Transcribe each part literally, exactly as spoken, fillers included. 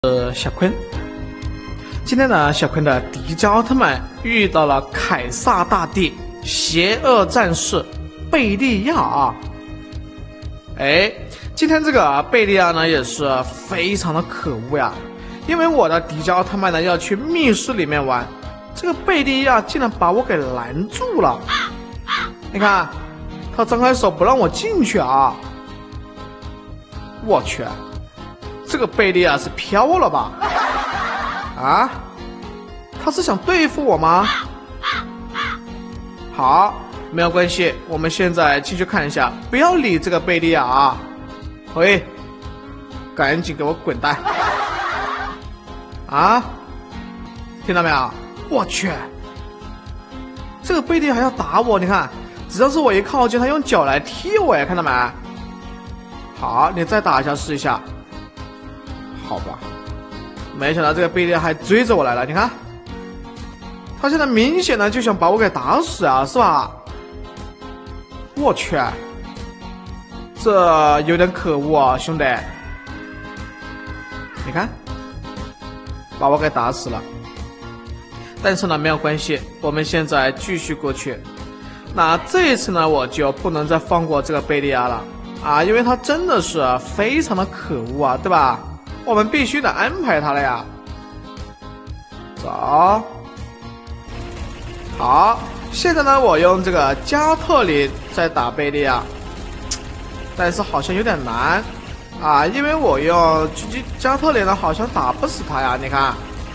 是小坤。今天呢，小坤的迪迦奥特曼遇到了凯撒大帝邪恶战士贝利亚啊。哎，今天这个贝利亚呢也是非常的可恶呀，因为我的迪迦奥特曼呢要去密室里面玩，这个贝利亚竟然把我给拦住了。你看，他张开手不让我进去啊！我去！这个贝利亚是飘了吧？啊？他是想对付我吗？好，没有关系，我们现在继续看一下，不要理这个贝利亚啊！喂，赶紧给我滚蛋！啊？听到没有？我去！这个贝利亚还要打我，你看，只要是我一靠近，他用脚来踢我呀，看到没？好，你再打一下试一下。好吧，没想到这个贝利亚还追着我来了，你看，他现在明显的就想把我给打死啊，是吧？我去，这有点可恶啊，兄弟！你看，把我给打死了。但是呢，没有关系，我们现在继续过去。那这一次呢，我就不能再放过这个贝利亚了啊，因为他真的是非常的可恶啊，对吧？我们必须得安排他了呀。走，好，现在呢，我用这个加特林在打贝利亚，但是好像有点难啊，因为我用加特林呢，好像打不死他呀。你看，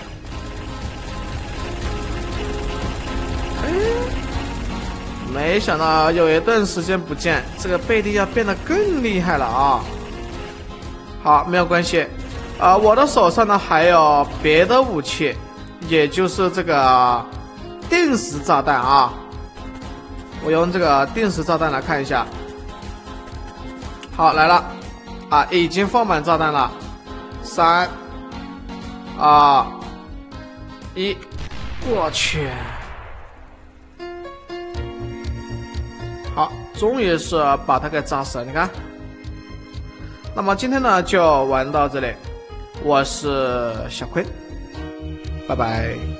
哎，没想到有一段时间不见，这个贝利亚变得更厉害了啊。好，没有关系。啊、呃，我的手上呢还有别的武器，也就是这个定时炸弹啊。我用这个定时炸弹来看一下。好，来了，啊，已经放满炸弹了。三、二、一，我去！好，终于是把它给炸死了，你看。那么今天呢就玩到这里。我是小坤，拜拜。